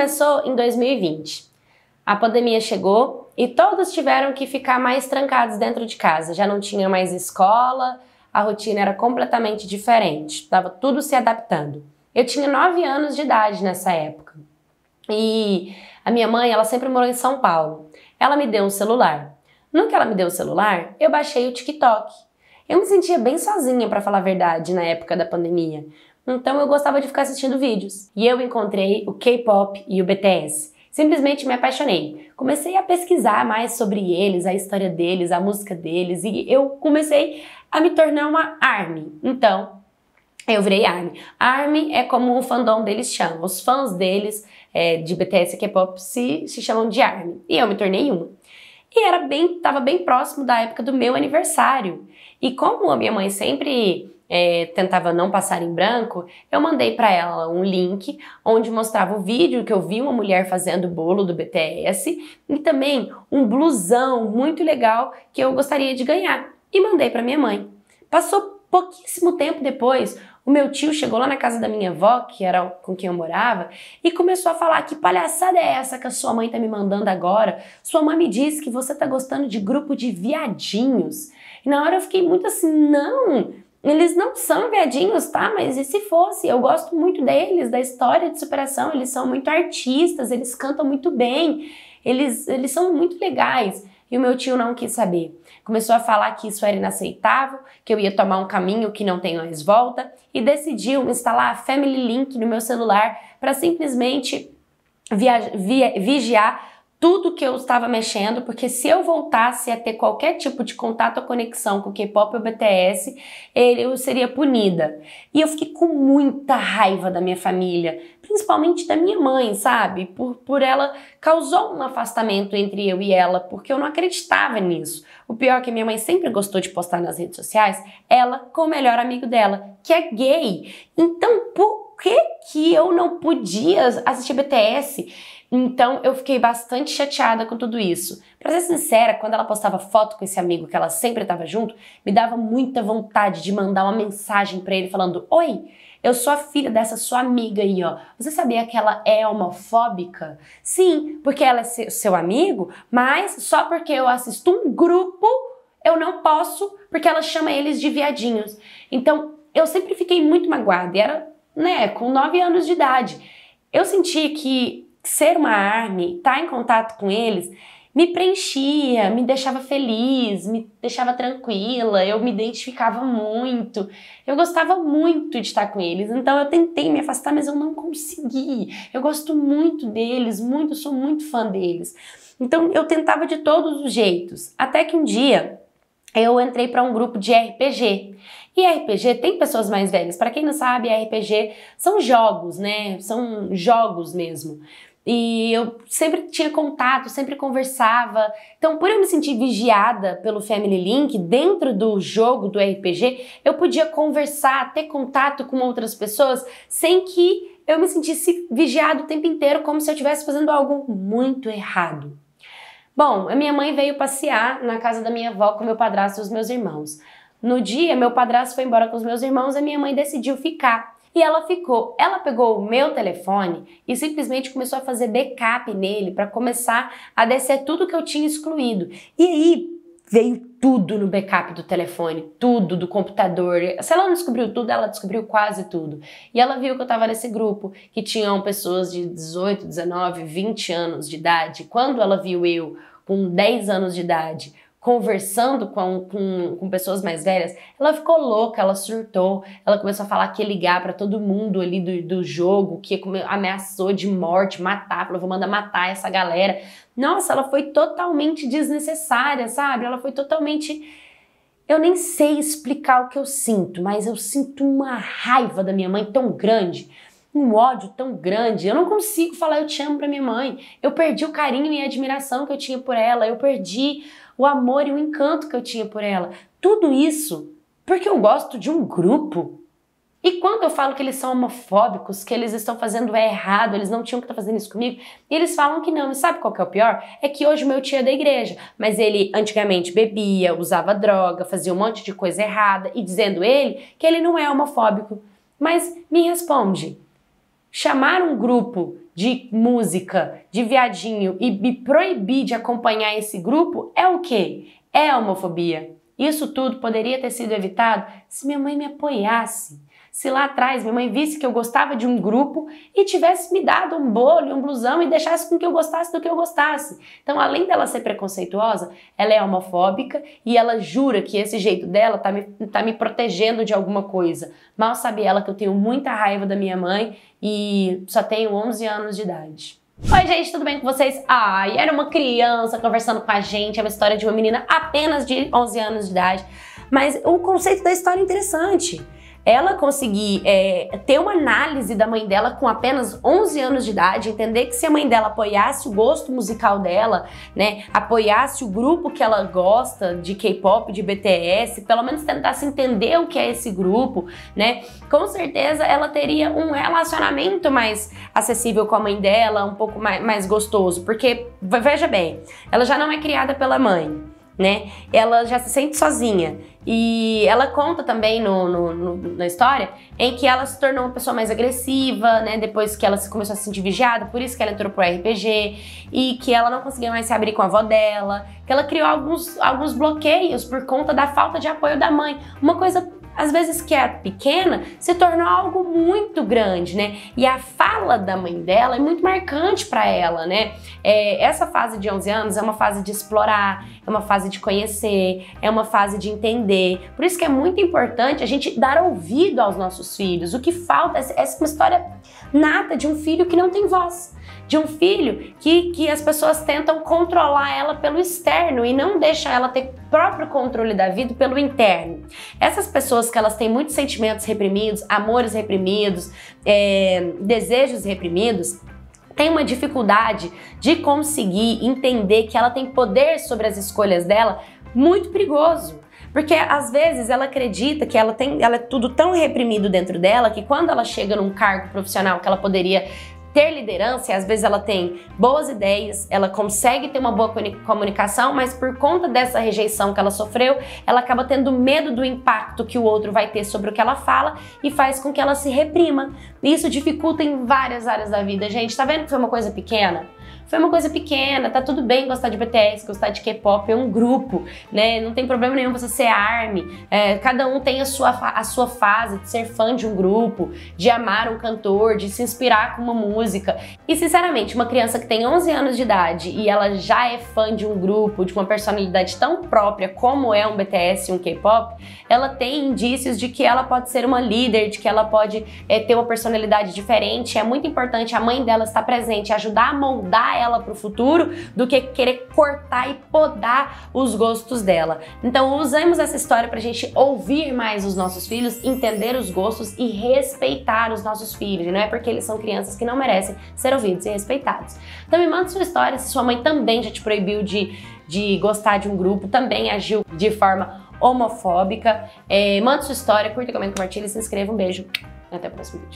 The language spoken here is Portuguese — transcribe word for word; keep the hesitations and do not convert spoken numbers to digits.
começou em dois mil e vinte. A pandemia chegou e todos tiveram que ficar mais trancados dentro de casa. Já não tinha mais escola, a rotina era completamente diferente. Estava tudo se adaptando. Eu tinha nove anos de idade nessa época. E a minha mãe, ela sempre morou em São Paulo. Ela me deu um celular. No que ela me deu o celular, eu baixei o TikTok. Eu me sentia bem sozinha, para falar a verdade, na época da pandemia. Então eu gostava de ficar assistindo vídeos. E eu encontrei o K-pop e o B T S. Simplesmente me apaixonei. Comecei a pesquisar mais sobre eles, a história deles, a música deles, e eu comecei a me tornar uma ARMY. Então, eu virei ARMY. ARMY é como o fandom deles chama. Os fãs deles, é, de B T S e K-pop, se, se chamam de ARMY. E eu me tornei uma. E era bem, tava bem próximo da época do meu aniversário. E como a minha mãe sempre é, tentava não passar em branco, eu mandei para ela um link onde mostrava o vídeo que eu vi uma mulher fazendo o bolo do B T S e também um blusão muito legal que eu gostaria de ganhar. E mandei para minha mãe. Passou pouquíssimo tempo depois, o meu tio chegou lá na casa da minha avó, que era com quem eu morava, e começou a falar: que palhaçada é essa que a sua mãe tá me mandando agora? Sua mãe me disse que você tá gostando de grupo de viadinhos. E na hora eu fiquei muito assim, não, eles não são viadinhos, tá? Mas e se fosse? Eu gosto muito deles, da história de superação, eles são muito artistas, eles cantam muito bem, eles, eles são muito legais. E o meu tio não quis saber. Começou a falar que isso era inaceitável, que eu ia tomar um caminho que não tem mais volta e decidiu instalar a Family Link no meu celular para simplesmente via, via, vigiar tudo que eu estava mexendo, porque se eu voltasse a ter qualquer tipo de contato ou conexão com o K-pop ou B T S, eu seria punida. E eu fiquei com muita raiva da minha família, principalmente da minha mãe, sabe? Por, por ela causou um afastamento entre eu e ela, porque eu não acreditava nisso. O pior é que minha mãe sempre gostou de postar nas redes sociais, ela com o melhor amigo dela, que é gay. Então, por que que eu não podia assistir B T S? Então eu fiquei bastante chateada com tudo isso. Pra ser sincera, quando ela postava foto com esse amigo que ela sempre estava junto, me dava muita vontade de mandar uma mensagem pra ele falando: oi, eu sou a filha dessa sua amiga aí, ó. Você sabia que ela é homofóbica? Sim, porque ela é seu amigo, mas só porque eu assisto um grupo, eu não posso, porque ela chama eles de viadinhos. Então eu sempre fiquei muito magoada, e era, né, com nove anos de idade. Eu senti que ser uma ARMY, estar em contato com eles, me preenchia, me deixava feliz, me deixava tranquila, eu me identificava muito, eu gostava muito de estar com eles, então eu tentei me afastar, mas eu não consegui. Eu gosto muito deles, muito, sou muito fã deles. Então eu tentava de todos os jeitos, até que um dia eu entrei para um grupo de R P G. E R P G tem pessoas mais velhas. Para quem não sabe, R P G são jogos, né? São jogos mesmo. E eu sempre tinha contato, sempre conversava. Então, por eu me sentir vigiada pelo Family Link dentro do jogo do R P G, eu podia conversar, ter contato com outras pessoas sem que eu me sentisse vigiada o tempo inteiro, como se eu estivesse fazendo algo muito errado. Bom, a minha mãe veio passear na casa da minha avó com meu padrasto e os meus irmãos. No dia, meu padrasto foi embora com os meus irmãos e a minha mãe decidiu ficar. E ela ficou. Ela pegou o meu telefone e simplesmente começou a fazer backup nele para começar a descer tudo que eu tinha excluído. E aí veio tudo no backup do telefone, tudo do computador. Se ela não descobriu tudo, ela descobriu quase tudo. E ela viu que eu estava nesse grupo, que tinham pessoas de dezoito, dezenove, vinte anos de idade. Quando ela viu eu com dez anos de idade conversando com, com, com pessoas mais velhas, ela ficou louca, ela surtou, ela começou a falar que ia ligar pra todo mundo ali do, do jogo, que ameaçou de morte, matar, falou: vou mandar matar essa galera. Nossa, ela foi totalmente desnecessária, sabe? Ela foi totalmente... Eu nem sei explicar o que eu sinto, mas eu sinto uma raiva da minha mãe tão grande, um ódio tão grande. Eu não consigo falar eu te amo pra minha mãe. Eu perdi o carinho e a admiração que eu tinha por ela, eu perdi o amor e o encanto que eu tinha por ela. Tudo isso porque eu gosto de um grupo. E quando eu falo que eles são homofóbicos, que eles estão fazendo errado, eles não tinham que estar fazendo isso comigo, e eles falam que não. E sabe qual que é o pior? É que hoje o meu tio é da igreja, mas ele antigamente bebia, usava droga, fazia um monte de coisa errada, e dizendo ele que ele não é homofóbico. Mas me responde, chamar um grupo de música, de viadinho e me proibir de acompanhar esse grupo é o quê? É a homofobia. Isso tudo poderia ter sido evitado se minha mãe me apoiasse. Se lá atrás minha mãe visse que eu gostava de um grupo e tivesse me dado um bolo, um blusão e deixasse com que eu gostasse do que eu gostasse. Então, além dela ser preconceituosa, ela é homofóbica e ela jura que esse jeito dela tá me, tá me protegendo de alguma coisa. Mal sabe ela que eu tenho muita raiva da minha mãe e só tenho onze anos de idade. Oi gente, tudo bem com vocês? Ai, era uma criança conversando com a gente, é uma história de uma menina apenas de onze anos de idade, mas o conceito da história é interessante. Ela conseguir é, ter uma análise da mãe dela com apenas onze anos de idade, entender que se a mãe dela apoiasse o gosto musical dela, né, apoiasse o grupo que ela gosta de K-pop, de B T S, pelo menos tentasse entender o que é esse grupo, né, com certeza ela teria um relacionamento mais acessível com a mãe dela, um pouco mais, mais gostoso, porque, veja bem, ela já não é criada pela mãe, né? Ela já se sente sozinha e ela conta também no, no, no, na história em que ela se tornou uma pessoa mais agressiva, né? Depois que ela começou a se sentir vigiada, por isso que ela entrou pro R P G e que ela não conseguia mais se abrir com a avó dela, que ela criou alguns, alguns bloqueios por conta da falta de apoio da mãe. Uma coisa às vezes que é pequena, se tornou algo muito grande, né? E a fala da mãe dela é muito marcante para ela, né? É, essa fase de onze anos é uma fase de explorar, é uma fase de conhecer, é uma fase de entender. Por isso que é muito importante a gente dar ouvido aos nossos filhos. O que falta é essa uma história nata de um filho que não tem voz. De um filho que, que as pessoas tentam controlar ela pelo externo e não deixam ela ter próprio controle da vida pelo interno. Essas pessoas que elas têm muitos sentimentos reprimidos, amores reprimidos, é, desejos reprimidos, tem uma dificuldade de conseguir entender que ela tem poder sobre as escolhas dela muito perigoso. Porque às vezes ela acredita que ela tem, ela é tudo tão reprimido dentro dela que quando ela chega num cargo profissional que ela poderia ter liderança, e às vezes ela tem boas ideias, ela consegue ter uma boa comunicação, mas por conta dessa rejeição que ela sofreu, ela acaba tendo medo do impacto que o outro vai ter sobre o que ela fala e faz com que ela se reprima. Isso dificulta em várias áreas da vida, gente. Tá vendo que foi uma coisa pequena? Foi uma coisa pequena, tá tudo bem gostar de B T S, gostar de K-pop, é um grupo, né? Não tem problema nenhum você ser ARMY, é, cada um tem a sua, a sua fase de ser fã de um grupo, de amar um cantor, de se inspirar com uma música. E sinceramente, uma criança que tem onze anos de idade e ela já é fã de um grupo, de uma personalidade tão própria como é um B T S e um K-pop, ela tem indícios de que ela pode ser uma líder, de que ela pode é, ter uma personalidade diferente. É muito importante a mãe dela estar presente, ajudar a moldar ela para o futuro, do que querer cortar e podar os gostos dela. Então usamos essa história para a gente ouvir mais os nossos filhos, entender os gostos e respeitar os nossos filhos. E não é porque eles são crianças que não merecem ser ouvidos e respeitados. Então me manda sua história, se sua mãe também já te proibiu de, de gostar de um grupo, também agiu de forma homofóbica. É, manda sua história, curta, comenta, compartilha e se inscreva. Um beijo, até o próximo vídeo.